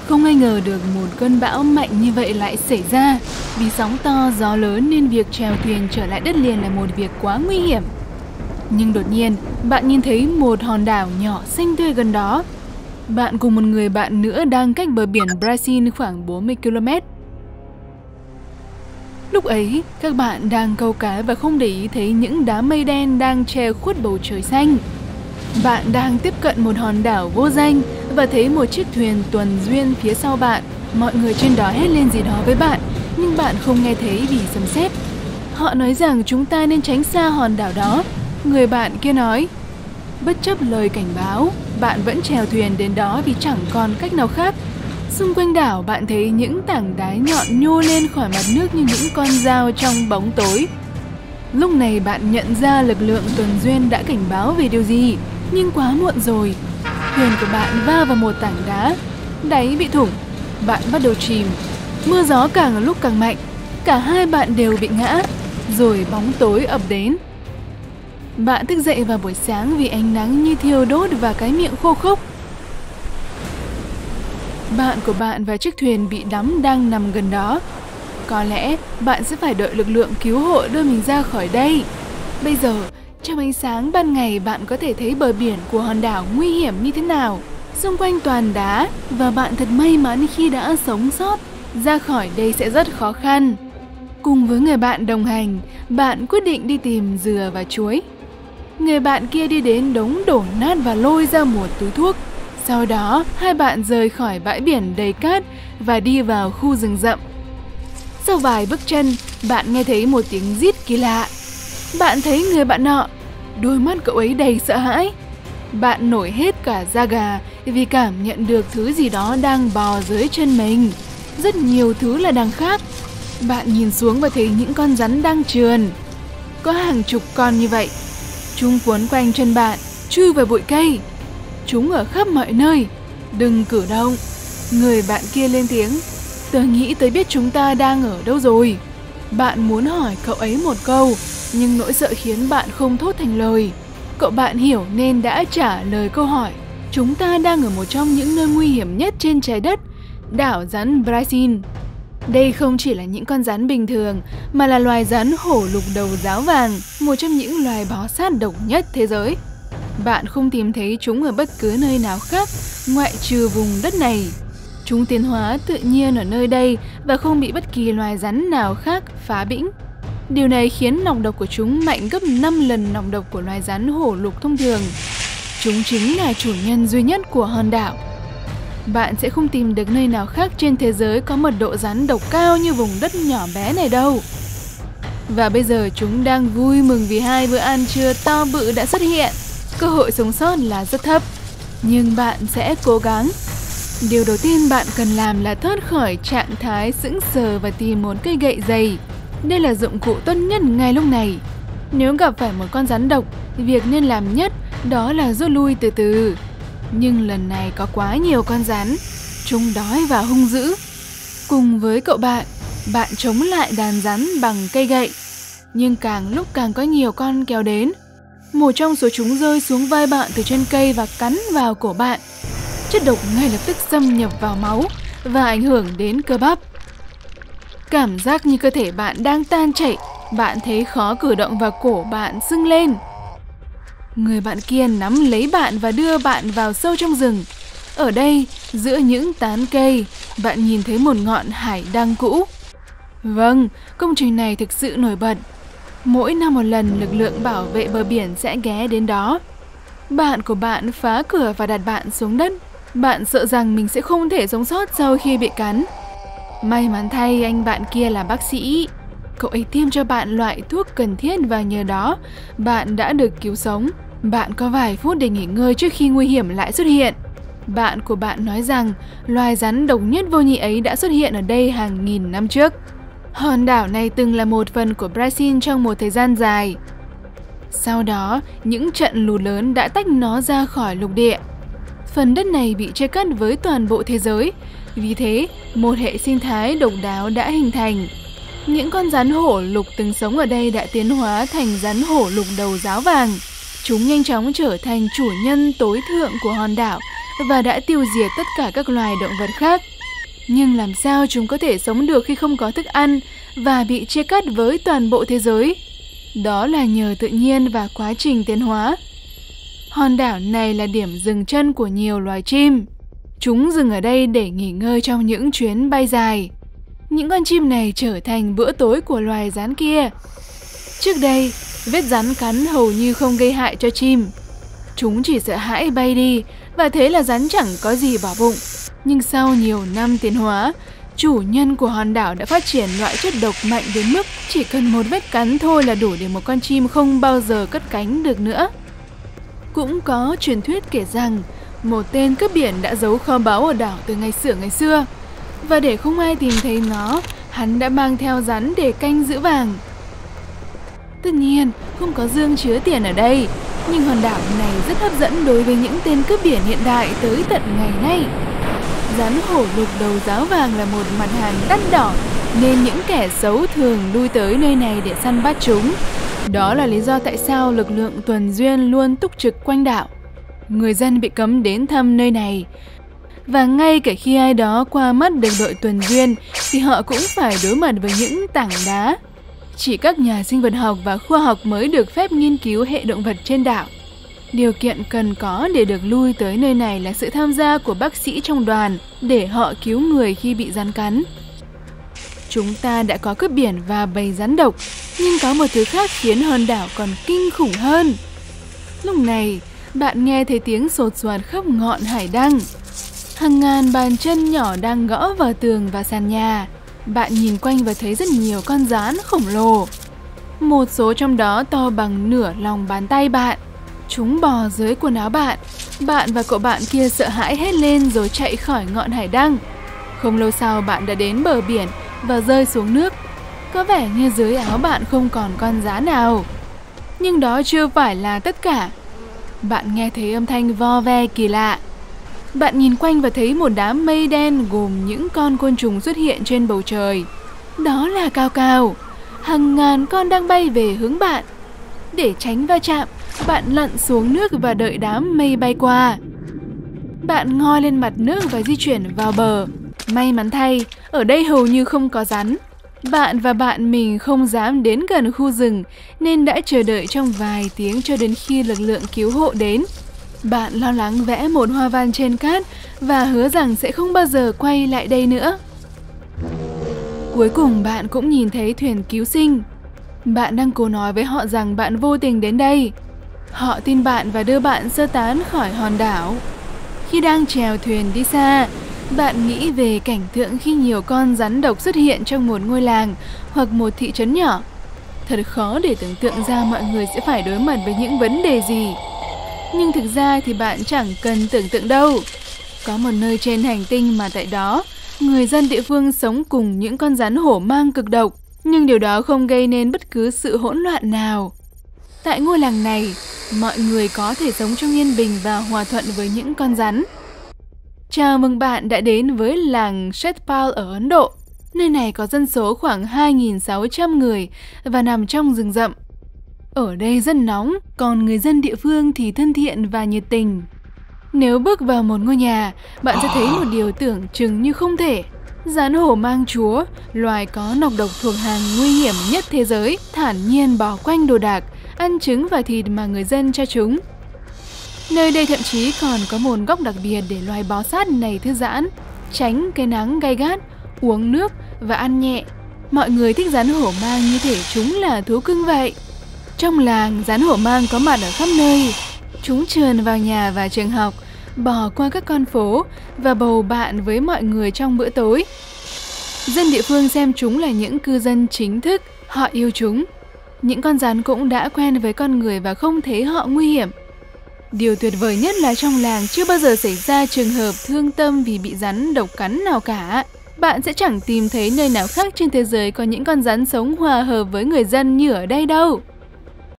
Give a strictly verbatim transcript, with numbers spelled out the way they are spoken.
Không ai ngờ được một cơn bão mạnh như vậy lại xảy ra. Vì sóng to, gió lớn nên việc chèo thuyền trở lại đất liền là một việc quá nguy hiểm. Nhưng đột nhiên, bạn nhìn thấy một hòn đảo nhỏ xinh tươi gần đó. Bạn cùng một người bạn nữa đang cách bờ biển Brazil khoảng bốn mươi ki lô mét. Lúc ấy, các bạn đang câu cá và không để ý thấy những đám mây đen đang che khuất bầu trời xanh. Bạn đang tiếp cận một hòn đảo vô danh và thấy một chiếc thuyền tuần duyên phía sau bạn. Mọi người trên đó hét lên gì đó với bạn, nhưng bạn không nghe thấy vì sấm sét. Họ nói rằng chúng ta nên tránh xa hòn đảo đó. Người bạn kia nói, bất chấp lời cảnh báo, bạn vẫn chèo thuyền đến đó vì chẳng còn cách nào khác. Xung quanh đảo bạn thấy những tảng đá nhọn nhô lên khỏi mặt nước như những con dao trong bóng tối. Lúc này bạn nhận ra lực lượng tuần duyên đã cảnh báo về điều gì, nhưng quá muộn rồi. Thuyền của bạn va vào một tảng đá, đáy bị thủng, bạn bắt đầu chìm. Mưa gió càng lúc càng mạnh, cả hai bạn đều bị ngã, rồi bóng tối ập đến. Bạn thức dậy vào buổi sáng vì ánh nắng như thiêu đốt và cái miệng khô khốc. Bạn của bạn và chiếc thuyền bị đắm đang nằm gần đó. Có lẽ bạn sẽ phải đợi lực lượng cứu hộ đưa mình ra khỏi đây. Bây giờ, trong ánh sáng ban ngày bạn có thể thấy bờ biển của hòn đảo nguy hiểm như thế nào. Xung quanh toàn đá và bạn thật may mắn khi đã sống sót. Ra khỏi đây sẽ rất khó khăn. Cùng với người bạn đồng hành, bạn quyết định đi tìm dừa và chuối. Người bạn kia đi đến đống đổ nát và lôi ra một túi thuốc. Sau đó, hai bạn rời khỏi bãi biển đầy cát và đi vào khu rừng rậm. Sau vài bước chân, bạn nghe thấy một tiếng rít kỳ lạ. Bạn thấy người bạn nọ, đôi mắt cậu ấy đầy sợ hãi. Bạn nổi hết cả da gà vì cảm nhận được thứ gì đó đang bò dưới chân mình. Rất nhiều thứ là đằng khác. Bạn nhìn xuống và thấy những con rắn đang trườn. Có hàng chục con như vậy. Chúng quấn quanh chân bạn, chui vào bụi cây. Chúng ở khắp mọi nơi. Đừng cử động. Người bạn kia lên tiếng. Tớ nghĩ tớ biết chúng ta đang ở đâu rồi. Bạn muốn hỏi cậu ấy một câu, nhưng nỗi sợ khiến bạn không thốt thành lời. Cậu bạn hiểu nên đã trả lời câu hỏi. Chúng ta đang ở một trong những nơi nguy hiểm nhất trên trái đất, đảo rắn Brazil. Đây không chỉ là những con rắn bình thường, mà là loài rắn hổ lục đầu ráo vàng, một trong những loài bò sát độc nhất thế giới. Bạn không tìm thấy chúng ở bất cứ nơi nào khác, ngoại trừ vùng đất này. Chúng tiến hóa tự nhiên ở nơi đây và không bị bất kỳ loài rắn nào khác phá bĩnh. Điều này khiến nọc độc của chúng mạnh gấp năm lần nọc độc của loài rắn hổ lục thông thường. Chúng chính là chủ nhân duy nhất của hòn đảo. Bạn sẽ không tìm được nơi nào khác trên thế giới có mật độ rắn độc cao như vùng đất nhỏ bé này đâu. Và bây giờ chúng đang vui mừng vì hai bữa ăn trưa to bự đã xuất hiện. Cơ hội sống sót là rất thấp, nhưng bạn sẽ cố gắng. Điều đầu tiên bạn cần làm là thoát khỏi trạng thái sững sờ và tìm một cây gậy dày. Đây là dụng cụ tốt nhất ngay lúc này. Nếu gặp phải một con rắn độc, việc nên làm nhất đó là rút lui từ từ. Nhưng lần này có quá nhiều con rắn, chúng đói và hung dữ. Cùng với cậu bạn, bạn chống lại đàn rắn bằng cây gậy. Nhưng càng lúc càng có nhiều con kéo đến. Một trong số chúng rơi xuống vai bạn từ trên cây và cắn vào cổ bạn. Chất độc ngay lập tức xâm nhập vào máu và ảnh hưởng đến cơ bắp. Cảm giác như cơ thể bạn đang tan chảy, bạn thấy khó cử động và cổ bạn sưng lên. Người bạn kia nắm lấy bạn và đưa bạn vào sâu trong rừng. Ở đây, giữa những tán cây, bạn nhìn thấy một ngọn hải đăng cũ. Vâng, công trình này thực sự nổi bật. Mỗi năm một lần, lực lượng bảo vệ bờ biển sẽ ghé đến đó. Bạn của bạn phá cửa và đặt bạn xuống đất. Bạn sợ rằng mình sẽ không thể sống sót sau khi bị cắn. May mắn thay, anh bạn kia là bác sĩ. Cậu ấy tiêm cho bạn loại thuốc cần thiết và nhờ đó, bạn đã được cứu sống. Bạn có vài phút để nghỉ ngơi trước khi nguy hiểm lại xuất hiện. Bạn của bạn nói rằng loài rắn độc nhất vô nhị ấy đã xuất hiện ở đây hàng nghìn năm trước. Hòn đảo này từng là một phần của Brazil trong một thời gian dài. Sau đó, những trận lũ lớn đã tách nó ra khỏi lục địa. Phần đất này bị chia cắt với toàn bộ thế giới. Vì thế, một hệ sinh thái độc đáo đã hình thành. Những con rắn hổ lục từng sống ở đây đã tiến hóa thành rắn hổ lục đầu ráo vàng. Chúng nhanh chóng trở thành chủ nhân tối thượng của hòn đảo và đã tiêu diệt tất cả các loài động vật khác. Nhưng làm sao chúng có thể sống được khi không có thức ăn và bị chia cắt với toàn bộ thế giới? Đó là nhờ tự nhiên và quá trình tiến hóa. Hòn đảo này là điểm dừng chân của nhiều loài chim. Chúng dừng ở đây để nghỉ ngơi trong những chuyến bay dài. Những con chim này trở thành bữa tối của loài rắn kia. Trước đây, vết rắn cắn hầu như không gây hại cho chim. Chúng chỉ sợ hãi bay đi và thế là rắn chẳng có gì vào bụng. Nhưng sau nhiều năm tiến hóa, chủ nhân của hòn đảo đã phát triển loại chất độc mạnh đến mức chỉ cần một vết cắn thôi là đủ để một con chim không bao giờ cất cánh được nữa. Cũng có truyền thuyết kể rằng một tên cướp biển đã giấu kho báu ở đảo từ ngày xưa ngày xưa. Và để không ai tìm thấy nó, hắn đã mang theo rắn để canh giữ vàng. Tất nhiên, không có dương chứa tiền ở đây, nhưng hòn đảo này rất hấp dẫn đối với những tên cướp biển hiện đại tới tận ngày nay. Rắn hổ lục đầu ráo vàng là một mặt hàng đắt đỏ, nên những kẻ xấu thường lui tới nơi này để săn bắt chúng. Đó là lý do tại sao lực lượng tuần duyên luôn túc trực quanh đảo. Người dân bị cấm đến thăm nơi này. Và ngay cả khi ai đó qua mắt được đội tuần duyên thì họ cũng phải đối mặt với những tảng đá. Chỉ các nhà sinh vật học và khoa học mới được phép nghiên cứu hệ động vật trên đảo. Điều kiện cần có để được lui tới nơi này là sự tham gia của bác sĩ trong đoàn để họ cứu người khi bị rắn cắn. Chúng ta đã có cướp biển và bầy rắn độc, nhưng có một thứ khác khiến hòn đảo còn kinh khủng hơn. Lúc này, bạn nghe thấy tiếng sột soạt khắp ngọn hải đăng. Hàng ngàn bàn chân nhỏ đang gõ vào tường và sàn nhà. Bạn nhìn quanh và thấy rất nhiều con gián khổng lồ. Một số trong đó to bằng nửa lòng bàn tay bạn. Chúng bò dưới quần áo bạn. Bạn và cậu bạn kia sợ hãi hét lên rồi chạy khỏi ngọn hải đăng. Không lâu sau bạn đã đến bờ biển và rơi xuống nước. Có vẻ như dưới áo bạn không còn con gián nào. Nhưng đó chưa phải là tất cả. Bạn nghe thấy âm thanh vo ve kỳ lạ. Bạn nhìn quanh và thấy một đám mây đen gồm những con côn trùng xuất hiện trên bầu trời. Đó là cao cao. Hàng ngàn con đang bay về hướng bạn. Để tránh va chạm, bạn lặn xuống nước và đợi đám mây bay qua. Bạn ngoi lên mặt nước và di chuyển vào bờ. May mắn thay, ở đây hầu như không có rắn. Bạn và bạn mình không dám đến gần khu rừng nên đã chờ đợi trong vài tiếng cho đến khi lực lượng cứu hộ đến. Bạn lo lắng vẽ một hoa văn trên cát và hứa rằng sẽ không bao giờ quay lại đây nữa. Cuối cùng bạn cũng nhìn thấy thuyền cứu sinh. Bạn đang cố nói với họ rằng bạn vô tình đến đây. Họ tin bạn và đưa bạn sơ tán khỏi hòn đảo. Khi đang chèo thuyền đi xa, bạn nghĩ về cảnh tượng khi nhiều con rắn độc xuất hiện trong một ngôi làng hoặc một thị trấn nhỏ. Thật khó để tưởng tượng ra mọi người sẽ phải đối mặt với những vấn đề gì. Nhưng thực ra thì bạn chẳng cần tưởng tượng đâu. Có một nơi trên hành tinh mà tại đó, người dân địa phương sống cùng những con rắn hổ mang cực độc, nhưng điều đó không gây nên bất cứ sự hỗn loạn nào. Tại ngôi làng này, mọi người có thể sống trong yên bình và hòa thuận với những con rắn. Chào mừng bạn đã đến với làng Shetpal ở Ấn Độ. Nơi này có dân số khoảng hai nghìn sáu trăm người và nằm trong rừng rậm. Ở đây rất nóng, còn người dân địa phương thì thân thiện và nhiệt tình. Nếu bước vào một ngôi nhà, bạn sẽ thấy một điều tưởng chừng như không thể. Rắn hổ mang chúa, loài có nọc độc thuộc hàng nguy hiểm nhất thế giới, thản nhiên bò quanh đồ đạc, ăn trứng và thịt mà người dân cho chúng. Nơi đây thậm chí còn có một góc đặc biệt để loài bò sát này thư giãn, tránh cái nắng gay gắt, uống nước và ăn nhẹ. Mọi người thích rắn hổ mang như thể chúng là thú cưng vậy. Trong làng, rắn hổ mang có mặt ở khắp nơi. Chúng trườn vào nhà và trường học, bò qua các con phố và bầu bạn với mọi người trong bữa tối. Dân địa phương xem chúng là những cư dân chính thức, họ yêu chúng. Những con rắn cũng đã quen với con người và không thấy họ nguy hiểm. Điều tuyệt vời nhất là trong làng chưa bao giờ xảy ra trường hợp thương tâm vì bị rắn độc cắn nào cả. Bạn sẽ chẳng tìm thấy nơi nào khác trên thế giới có những con rắn sống hòa hợp với người dân như ở đây đâu.